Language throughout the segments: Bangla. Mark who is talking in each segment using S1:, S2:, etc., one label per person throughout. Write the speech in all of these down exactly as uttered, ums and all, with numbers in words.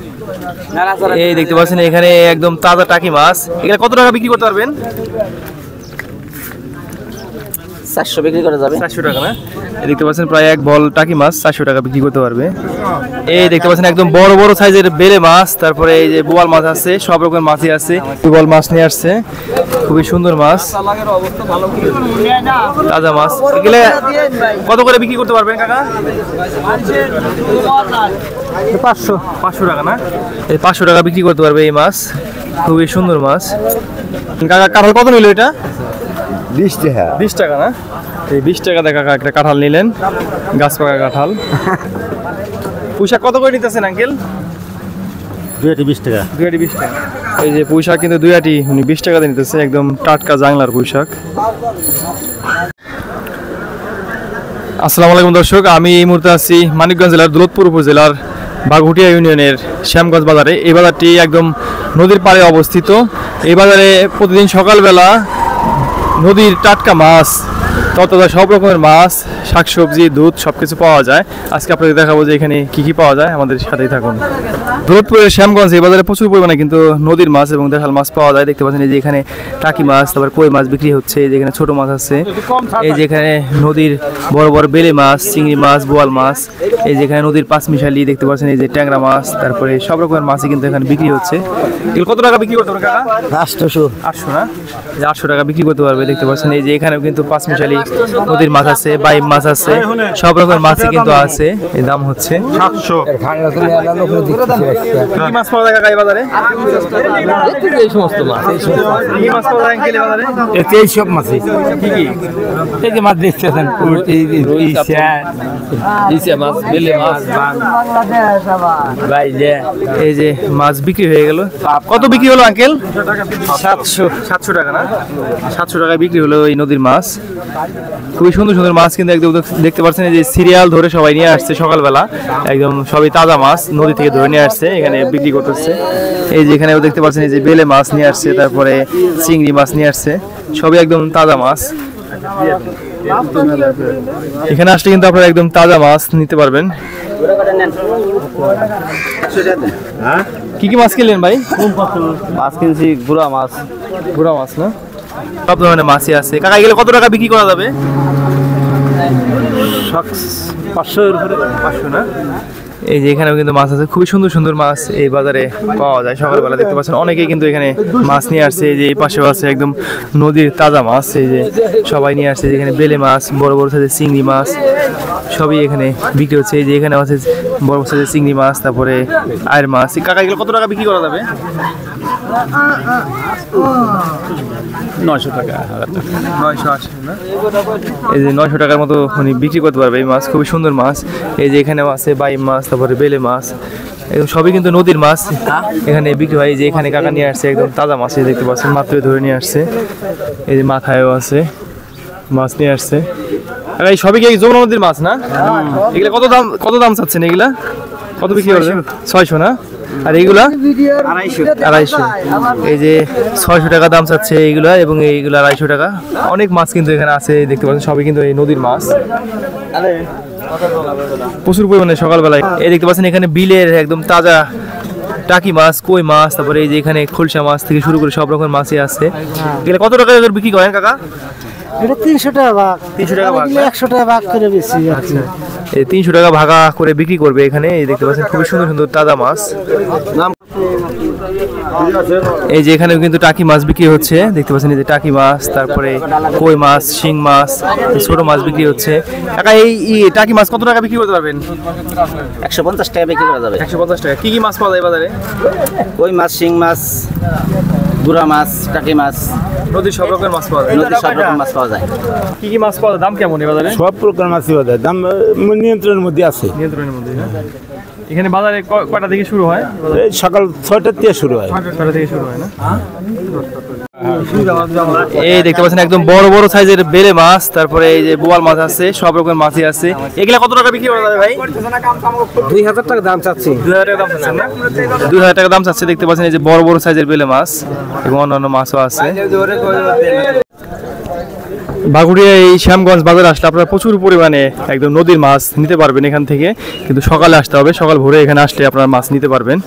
S1: এই দেখতে পাচ্ছেন এখানে একদম তাজা টাকি মাছ। এখানে কত টাকা বিক্রি করতে পারবেন?
S2: চারশো বিক্রি করা যাবে।
S1: চারশো টাকা না? দেখতে পাচ্ছেন প্রায় এক বল টাকি মাছ চারশো টাকা বিক্রি করতে পারবে। এই দেখতে পাচ্ছেন একদম বড় বড় সাইজের বেলে মাছ, তারপরে এই যে বোয়াল মাছ আছে, সব রকমের মাছই আছে। বল মাছ নিয়ে আসছে, খুবই সুন্দর মাছ, তাজা মাছ। এগুলো কত করে বিক্রি করতে পারবেন কাকা? পাঁচশো পাঁচশো টাকা না? এই পাঁচশো টাকা বিক্রি করতে পারবে এই মাছ, খুবই সুন্দর মাছ। কাকা কাঁঠাল কত নিল এটা?
S3: বিশ টাকা।
S1: বিশ টাকা না? এই বিশ টাকা দেখা একটা কাঁঠাল নিলেন, গাছ পাকা কাঁঠাল। পুঁইশাক কত করে নিতেছেন আঙ্কেল?
S3: দুই আটি বিশ টাকা।
S1: দুই আটি বিশ টাকা। এই যে পুঁইশাক কিন্তু দুই আটি উনি বিশ টাকা দিয়ে নিতেছে, একদম টাটকা জাংলার পুঁইশাক। আসসালামু আলাইকুম দর্শক, আমি এই মুহূর্তে আছি মানিকগঞ্জ জেলার দৌলতপুর উপজেলার বাঘুটিয়া ইউনিয়নের শ্যামগঞ্জ বাজারে। এই বাজারটি একদম নদীর পাড়ে অবস্থিত। এই বাজারে প্রতিদিন সকালবেলা নদীর টাটকা মাছ, ততটা সব রকমের মাছ, শাকসবজি, দুধ সব কিছু পাওয়া যায়। আজকে আপনাদের দেখাবো যে এখানে কি কি পাওয়া যায়, আমাদের সাথেই থাকুন। দৌলতপুরের শ্যামগঞ্জ এই বাজারে প্রচুর পরিমাণে কিন্তু নদীর মাছ এবং দেশাল মাছ পাওয়া যায়। দেখতে পাচ্ছেন এই যে এখানে টাকি মাছ, তারপর কই মাছ বিক্রি হচ্ছে। এই যে এখানে ছোটো মাছ আছে, এই যে এখানে নদীর বড় বড় বেলে মাছ, চিংড়ি মাছ, বোয়াল মাছ, এই যে এখানে নদীর পাঁচমিশালি দেখতে পাচ্ছেন, এই যে ট্যাংরা মাছ, তারপরে সব রকমের মাছই কিন্তু এখানে বিক্রি হচ্ছে। এগুলো কত টাকা বিক্রি করতে পারবে কাকা?
S3: আটশো।
S1: আটশো না? আটশো টাকা বিক্রি করতে পারবে। দেখতে পাচ্ছেন এই যে এখানেও কিন্তু পাঁচমিশালি নদীর মাছ আছে, বাইম মাছ আছে, সব রকমের মাছই কিন্তু আছে। এই দাম হচ্ছে সাতশো। কি মাছ পাওয়া যায় কাকা এই বাজারে?
S2: এই সমস্ত মাছ,
S1: কি মাছ পাওয়া যায় আঙ্কেল এই বাজারে?
S3: এই সব মাছ
S1: কি কি?
S3: এই যে মাছ দেখতেছেন,
S2: মাছ, বেলে মাছ,
S1: এই যে মাছ বিক্রি হয়ে গেল। কত বিক্রি হলো আঙ্কেল? সাতশো। সাতশো টাকা না? সাতশো টাকায় বিক্রি হলো এই নদীর মাছ। খুবই সুন্দর সুন্দর মাছ কিন্তু একদম দেখতে পাচ্ছেন, এই যে সিরিয়াল ধরে সবাই নিয়ে আসছে সকালবেলা, একদম সবই তাজা মাছ নদী থেকে ধরে নিয়ে আসছে, এখানে বিক্রি করতেছে। এই যে এখানে দেখতে পাচ্ছেন এই যে বেলে মাছ নিয়ে আসছে, তারপরে চিংড়ি মাছ নিয়ে আসছে, সবই একদম তাজা মাছ। এখানে আসলে কিন্তু আপনারা একদম তাজা মাছ নিতে পারবেন। কি কি মাছ কিনলেন ভাই?
S2: মাছ কিনছি গুড়া মাছ।
S1: গুড়া মাছ না? সব ধরনের মাছই আছে। কাকা এগুলো কত টাকা বিক্রি করা যাবে?
S2: পাঁচশো
S1: পাঁচশো না? এই যে এখানেও কিন্তু মাছ আছে, খুবই সুন্দর সুন্দর মাছ এই বাজারে পাওয়া যায়। সকালবেলা দেখতে পাচ্ছেন অনেকেই কিন্তু এখানে মাছ নিয়ে আসছে। এই যে এই পাশেও আছে একদম নদীর তাজা মাছ, এই যে সবাই নিয়ে আসছে। যেখানে বেলে মাছ, বড় বড় সাইজের চিংড়ি মাছ সবই এখানে বিক্রি হচ্ছে। এই যে এখানে আছে বড় বড় সাইজের চিংড়ি মাছ, তারপরে আয়ের মাছ। কাকা এগুলো কত টাকা বিক্রি করা যাবে?
S2: নয়শো টাকা, হাজার টাকা,
S1: নয়শো আশি না? এই যে নয়শো টাকার মতো উনি বিক্রি করতে পারবে এই মাছ, খুবই সুন্দর মাছ। এই যে এখানেও আছে বাইম মাছ, তারপরে বেলে মাছ, একদম সবই কিন্তু নদীর মাছ এখানে বিক্রি হয়। এই যে এখানে কাকা নিয়ে আসছে একদম তাজা মাছ, দেখতে পাচ্ছেন মাত্রই ধরে নিয়ে আসছে। এই যে মাথায়ও আছে মাছ নিয়ে আসছে। এই সবই কি যমুনা নদীর মাছ না? এগুলা কত দাম, কত দাম চাচ্ছেন এগুলা? কত বিক্রি করবেন? ছয়শো না? আর এইগুলা আড়াইশো। এই যে ছয়শো টাকা দাম চাচ্ছে এইগুলা, এবং এইগুলো আড়াইশো টাকা। অনেক মাছ কিন্তু এখানে আছে, দেখতে পাচ্ছেন সবই কিন্তু এই নদীর মাছ, প্রচুর পরিমাণে সকালবেলায়। এই দেখতে পাচ্ছেন এখানে বিলের একদম তাজা টাকি মাছ, কই মাছ, তারপরে এই যে এখানে খোলসা মাছ থেকে শুরু করে সব রকমের মাছই আছে। এগুলো কত টাকা বিক্রি করেন কাকা?
S4: এটা তিনশো টাকা ভাগ।
S1: তিনশো টাকা ভাগ,
S4: একশো টাকা ভাগ করে বেশি।
S1: আচ্ছা, এই তিনশো টাকা ভাগা করে বিক্রি করবে এখানে। এই দেখতে পাচ্ছেন খুবই সুন্দর সুন্দর তাজা মাছ। এই যে এখানেও কিন্তু টাকি মাছ বিক্রি হচ্ছে, দেখতে পাচ্ছেন এই যে টাকি মাছ, তারপরে কই মাছ, শিং মাছ, ছোট মাছ বিক্রি হচ্ছে। কাকা এই টাকি মাছ কত টাকা বিক্রি করতে পারবেন?
S2: একশো পঞ্চাশ টাকা বিক্রি করা যাবে।
S1: একশো পঞ্চাশ টাকা। কি কি মাছ পাওয়া যায় বাজারে?
S2: কই মাছ, শিং মাছ, গুড়া মাছ, টাকি মাছ,
S1: নদীর সব রকমের মাছ পাওয়া যায়।
S2: নদীর সব রকম মাছ পাওয়া যায়।
S1: কি কি মাছ পাওয়া যায়, দাম কেমন এই বাজারে?
S3: সব প্রকার মাছই পাওয়া যায়, দাম নিয়ন্ত্রণের মধ্যে আছে।
S1: নিয়ন্ত্রণের মধ্যে। এখানে বাজারে কয়টা থেকে শুরু হয়?
S3: এই সকাল ছয়টার থেকে শুরু হয়।
S1: ছয়টা থেকে শুরু হয় না? এই দেখতে পাচ্ছেন একদম বড় বড় সাইজের বেলে মাছ, তারপরে এই যে বোয়াল মাছ আছে, সব রকমের মাছই আছে। এগুলা কত টাকা বিক্রি করা যাবে ভাই?
S4: দুই হাজার টাকা দাম চাচ্ছি।
S1: দুই হাজার টাকা দাম চাচ্ছেন না? দুই হাজার টাকা দাম চাচ্ছে। দেখতে পাচ্ছেন এই যে বড় বড় সাইজের বেলে মাছ এবং অন্যান্য মাছও আছে। বাগুড়িয়া এই শ্যামগঞ্জ বাজারে আসলে আপনারা প্রচুর পরিমাণে একদম নদীর মাছ নিতে পারবেন এখান থেকে, কিন্তু সকালে আসতে হবে, সকাল ভোরে এখানে আসলে আপনারা মাছ নিতে পারবেন।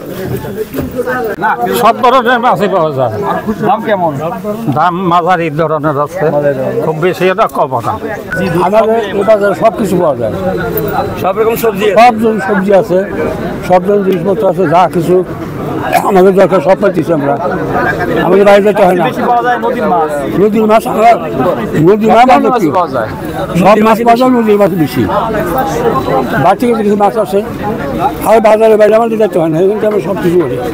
S3: সব ধরনের মাছই পাওয়া যায়। দাম কেমন? দাম মাঝারি ধরনের আছে, খুব বেশি এটা কম না। আমাদের এই বাজারে সব কিছু পাওয়া যায়,
S1: সব রকম সবজি
S3: সব ধরনের সবজি আছে, সব ধরনের জিনিসপত্র আছে, যা কিছু আমাদের দরকার সব পাইতেছি আমরা। আমাদের বাইরে যেতে হয় না। নদীর মাছ আমরা নদীর মাছ আমরা কি সব মাছ পাওয়া যায়, নদীর মাছ বেশি। বাড়তি কিছু কিছু মাছ আছে, আর বাজারে বাইরে আমাদের যেতে হয় না, এখানে আমরা সব কিছু করি।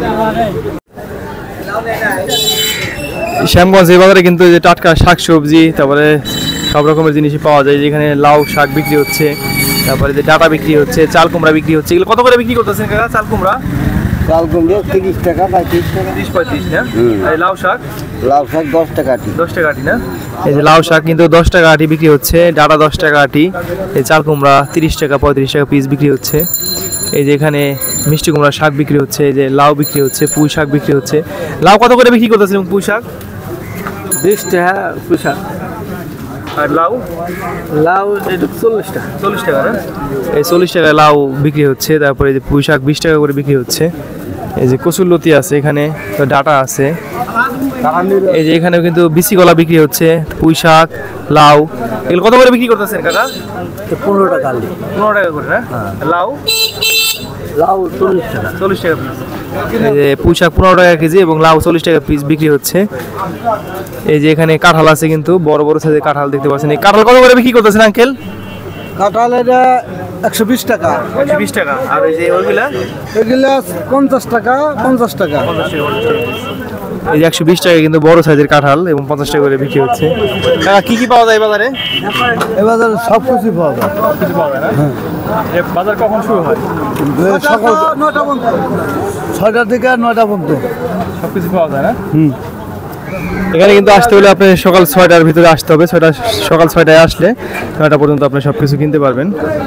S1: শ্যামগঞ্জ এই বাজারে কিন্তু এই যে টাটকা শাক সবজি, তারপরে সব রকমের জিনিসই পাওয়া যায়। যেখানে লাউ শাক বিক্রি হচ্ছে, তারপরে যে ডাটা বিক্রি হচ্ছে, চাল কুমড়া বিক্রি হচ্ছে। এগুলো কত করে বিক্রি করতেছেন কাকা চাল কুমড়া?
S2: চাল কুমড়ো তিরিশ টাকা পঁয়ত্রিশ টাকা।
S1: তিরিশ পঁয়ত্রিশ না? আর লাউ শাক?
S2: লাউ শাক দশ টাকা আটি।
S1: দশ টাকা আটি না? এই যে লাউ শাক কিন্তু দশ টাকা আটি বিক্রি হচ্ছে, ডাটা দশ টাকা আটি। এই চাল কুমড়া তিরিশ টাকা পঁয়ত্রিশ টাকা পিস বিক্রি হচ্ছে। এই যে এখানে মিষ্টি কুমড়া শাক বিক্রি হচ্ছে, এই যে লাউ বিক্রি হচ্ছে, পুঁই শাক বিক্রি হচ্ছে। লাউ কত করে বিক্রি করতেছেন পুঁই শাক?
S2: বিশ টাকা পুঁই শাক।
S1: আর লাউ?
S2: লাউ এটা চল্লিশ টাকা।
S1: চল্লিশ টাকা না? এই চল্লিশ টাকা লাউ বিক্রি হচ্ছে। তারপরে এই যে পুঁই শাক বিশ টাকা করে বিক্রি হচ্ছে। এই যে কচুরলতি আছে, এখানে ডাটা আছে। এই যে এখানেও কিন্তু বিসি কলা বিক্রি হচ্ছে, পুঁই শাক, লাউ। এগুলো কত করে বিক্রি করতেছেন কাকা?
S2: পনেরো টাকা।
S1: পনেরো টাকা করে না? লাউ?
S2: লাউ চল্লিশ টাকা।
S1: চল্লিশ টাকা পিস। এই যে পুঁই শাক পনেরো টাকা কেজি এবং লাউ চল্লিশ টাকা পিস বিক্রি হচ্ছে। এই যে এখানে কাঁঠাল আছে, কিন্তু বড় বড় সাইজের কাঁঠাল দেখতে পাচ্ছেন। এই কাঁঠাল কত করে বিক্রি করতেছেন আঙ্কেল?
S4: কাঁঠাল এটা একশো বিশ টাকা।
S1: একশো বিশ টাকা। আর এই যে ওইগুলা?
S4: এগুলা পঞ্চাশ টাকা পঞ্চাশ টাকা।
S1: এই যে একশো বিশ টাকা কিন্তু বড় সাইজের কাঁঠাল এবং পঞ্চাশ টাকা করে বিক্রি হচ্ছে। কাকা কি কি পাওয়া যায় বাজারে?
S4: এ বাজারে সব কিছু পাওয়া যায়।
S1: কিছু পাওয়া যায় না? এই বাজার কখন শুরু হয়?
S4: সকাল নয়টা পর্যন্ত, ছয়টা থেকে নয়টা পর্যন্ত
S1: সব কিছু পাওয়া যায় না? হুম। এখানে কিন্তু আসতে হলে আপনি সকাল ছয়টার ভিতরে আসতে হবে। ছয়টা সকাল ছয়টায় আসলে নয়টা পর্যন্ত আপনি সব কিছু কিনতে পারবেন।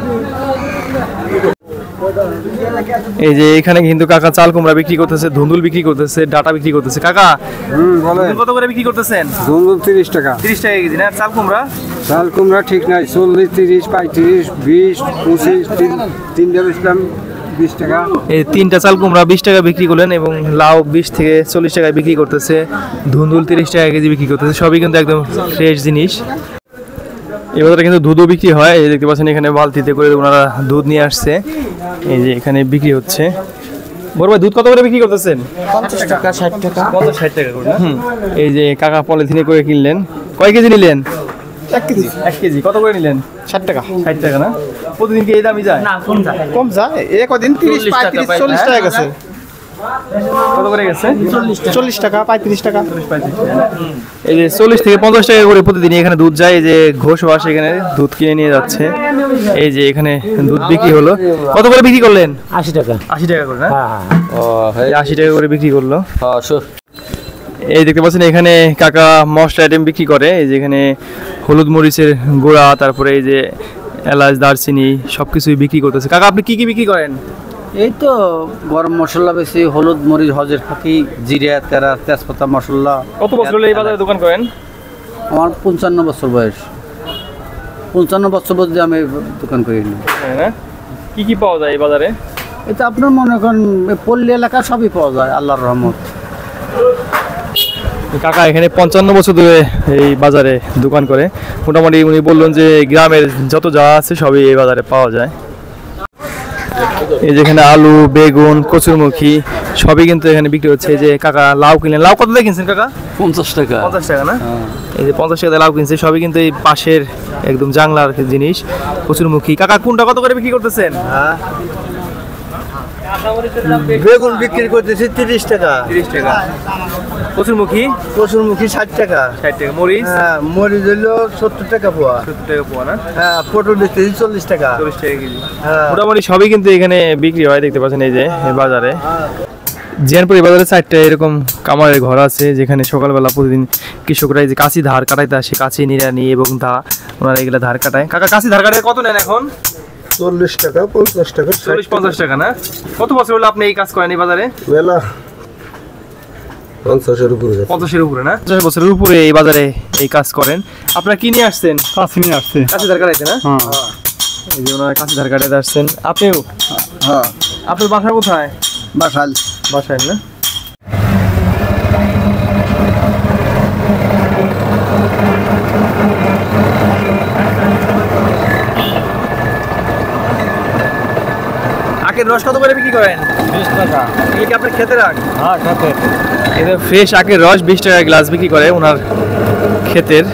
S1: এই যে এখানে কিন্তু কাকা চাল কুমড়া বিক্রি করতেছে, ধুন্দুল বিক্রি করতেছে, ডাটা বিক্রি করতেছে। কাকা ধুন্দুল কত করে বিক্রি করতেছেন?
S3: ধুন্দুল তিরিশ টাকা।
S1: তিরিশ টাকা কেজি না? চাল কুমড়া?
S3: চাল কুমড়া ঠিক নাই, চল্লিশ তিরিশ পঁয়ত্রিশ বিশ পঁচিশ তিনটা বেচলাম বিশ টাকা।
S1: এই তিনটা চাল কুমড়া বিশ টাকা বিক্রি করলেন এবং লাউ বিশ থেকে চল্লিশ টাকায় বিক্রি করতেছে, ধুন্দুল তিরিশ টাকা কেজি বিক্রি করতেছে। সবই কিন্তু একদম ফ্রেশ জিনিস। এবারে কিন্তু দুধও বিক্রি হয়। এই দেখতে পাচ্ছেন এখানে বালতিতে করে ওনারা দুধ নিয়ে আসছে। এই যে এখানে বিক্রি হচ্ছে। বড় ভাই দুধ কত করে বিক্রি করতেছেন?
S4: পঞ্চাশ টাকা ষাট টাকা।
S1: পঞ্চাশ ষাট টাকা করে না? এই যে কাকা পলিথিনে করে কিনলেন। কয় কেজি নিলেন?
S4: এক কেজি।
S1: এক কেজি কত করে নিলেন?
S4: ষাট টাকা।
S1: ষাট টাকা না? প্রতিদিন কি এই দামই যায়?
S4: কম যায়, এ কদিন তিরিশ পঁয়ত্রিশ চল্লিশ টাকা গেছে।
S1: কত করে গেছে?
S4: চল্লিশ টাকা পঁয়ত্রিশ টাকা।
S1: এই যে চল্লিশ থেকে পঞ্চাশ টাকা করে প্রতিদিন এখানে দুধ যায়। এই যে ঘোষ বাস এখানে দুধ কিনে নিয়ে যাচ্ছে। এই যে এখানে দুধ বিক্রি হলো। কত করে বিক্রি করলেন?
S3: আশি টাকা।
S1: আশি টাকা করে না?
S3: হ্যাঁ।
S1: এই আশি টাকা করে বিক্রি করলো। এই দেখতে পাচ্ছেন এখানে কাকা মশলা আইটেম বিক্রি করে। এই যে এখানে হলুদ মরিচের গুঁড়া, তারপরে এই যে এলাচ দারচিনি সব কিছুই বিক্রি করতেছে। কাকা আপনি কি কি বিক্রি করেন?
S2: এই তো গরম মশলা বেশি, হলুদ মরিচ হজের ফাঁকি, জিরা তেরা তেজপাতা মশলা।
S1: কত বছর হলো এই বাজারে দোকান করেন?
S2: আমার পঞ্চান্ন বছর বয়স। পঞ্চান্ন বছর বলতে আমি দোকান করিনি।
S1: হ্যাঁ না? কি কি পাওয়া যায় এই বাজারে?
S2: এটা আপনার মনে করেন এই পল্লী এলাকা সবই পাওয়া যায় আল্লাহর রহমত।
S1: কাকা এখানে পঞ্চান্ন বছর ধরে এই বাজারে দোকান করে। মোটামুটি উনি বললেন যে গ্রামের যত যা আছে সবই এই বাজারে পাওয়া যায়। এই যেখানে আলু, বেগুন, কচুরমুখী সবই কিন্তু এখানে বিক্রি হচ্ছে। এই যে কাকা লাউ কিনলেন। লাউ কত দিয়ে কিনছেন কাকা?
S2: পঞ্চাশ টাকা।
S1: পঞ্চাশ টাকা না? এই যে পঞ্চাশ টাকা লাউ কিনছে। সবই কিন্তু এই পাশের একদম জাংলার জিনিস। কচুরমুখী। কাকা কোনটা কত করে বিক্রি করতেছেন?
S4: বেগুন বিক্রি করতেছি তিরিশ টাকা।
S1: তিরিশ টাকা। কচুরমুখী?
S4: কচুরমুখী ষাট টাকা।
S1: ষাট টাকা। মরিচ?
S4: হ্যাঁ, মরিচ হইলো সত্তর টাকা পোয়া।
S1: সত্তর টাকা পোয়া না?
S4: হ্যাঁ, পটল বেচতেছি চল্লিশ টাকা।
S1: চল্লিশ টাকা কেজি।
S4: হ্যাঁ।
S1: মোটামুটি সবই কিন্তু এখানে বিক্রি হয়। দেখতে পাচ্ছেন এই যে এই বাজারে। জিয়ানপুর বাজারে চারটে এরকম কামারের ঘর আছে, যেখানে সকালবেলা প্রতিদিন কৃষকরা এই যে কাঁচি ধার কাটাইতে আসে, কাঁচি নিড়ানি এবং দা ওনারা এগুলা ধার কাটায়। কাকা কাঁচি ধার কাটায় কত নেন এখন?
S4: চল্লিশ টাকা পঞ্চাশ টাকা।
S1: চল্লিশ পঞ্চাশ টাকা না? কত বছর হলো আপনি এই কাজ করেন এই বাজারে?
S4: মেলা
S5: পঞ্চাশের উপরে যাচ্ছে।
S1: পঞ্চাশের উপরে না? পঞ্চাশ বছরের উপরে এই বাজারে এই কাজ করেন। আপনারা কি নিয়ে আসছেন?
S3: কাছে নিয়ে আসছে।
S1: কাছে ধার কাটাইতে না?
S3: হ্যাঁ
S1: এই যে ওনারা কাছে ধার কাটাইতে আসছেন। আপনিও?
S2: হ্যাঁ
S1: আপনার বাসা কোথায়?
S2: বাসাল
S1: বাসায় না? আখের রস কত করে বিক্রি করেন?
S3: বিশ টাকা।
S1: এগুলো কি আপনার খেতে রাখ?
S3: হ্যাঁ খেতে।
S1: এটা ফ্রেশ আখের রস বিশ টাকা গ্লাস বিক্রি করে ওনার ক্ষেতের।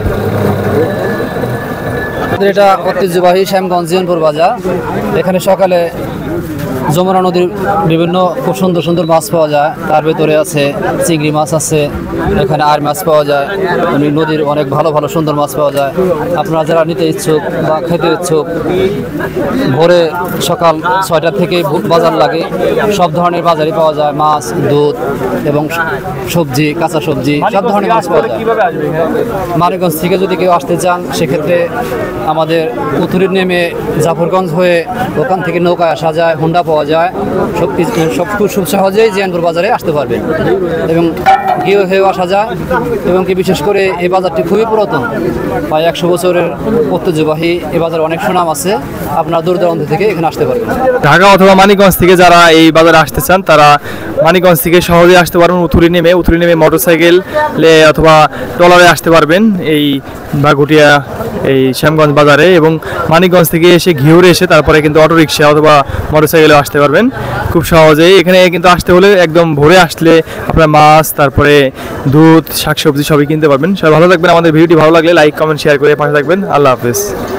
S6: এটা ঐতিহ্যবাহী শ্যামগঞ্জ জিয়নপুর বাজার। এখানে সকালে যমুনা নদীর বিভিন্ন খুব সুন্দর সুন্দর মাছ পাওয়া যায়। তার ভেতরে আছে চিংড়ি মাছ আছে, এখানে আর মাছ পাওয়া যায়, এমনি নদীর অনেক ভালো ভালো সুন্দর মাছ পাওয়া যায়। আপনারা যারা নিতে ইচ্ছুক বা খেতে ইচ্ছুক, ভোরে সকাল ছয়টা থেকে বাজার লাগে। সব ধরনের বাজারই পাওয়া যায়, মাছ, দুধ এবং সবজি, কাঁচা সবজি, সব ধরনের মাছ পাওয়া যায়।
S1: কিভাবে আসবে এখানে?
S6: মানিকগঞ্জ থেকে যদি কেউ আসতে চান সেক্ষেত্রে আমাদের উত্তরের নেমে জাফরগঞ্জ হয়ে ওখান থেকে নৌকায় আসা যায়, হুন্ডা পাওয়া যায়। সব কিছু সব খুব খুব সহজেই জিয়ানপুর বাজারে আসতে পারবে এবং গিয়ে হয়েও আসা যায়। এবং কি বিশেষ করে এই বাজারটি খুবই পুরাতন, প্রায় একশো বছরের ঐতিহ্যবাহী। এই বাজারে অনেক সুনাম আছে, আপনারা দূর দূরান্ত থেকে এখানে আসতে পারবেন।
S1: ঢাকা অথবা মানিকগঞ্জ থেকে যারা এই বাজারে আসতে চান তারা মানিকগঞ্জ থেকে সহজে আসতে পারবেন। উথুরি নেমে উথুরি নেমে মোটরসাইকেল অথবা ট্রলারে আসতে পারবেন এই বাগুটিয়া এই শ্যামগঞ্জ বাজারে। এবং মানিকগঞ্জ থেকে এসে ঘিউরে এসে তারপরে কিন্তু অটোরিকশা অথবা মোটরসাইকেলে আসতে পারবেন খুব সহজেই। এখানে কিন্তু আসতে হলে একদম ভোরে আসলে আপনার মাছ, তারপরে দুধ, শাকসবজি সবই কিনতে পারবেন। সবাই ভালো থাকবেন। আমাদের ভিডিওটি ভালো লাগলে লাইক, কমেন্ট, শেয়ার করে পাশে থাকবেন। আল্লাহ হাফেজ।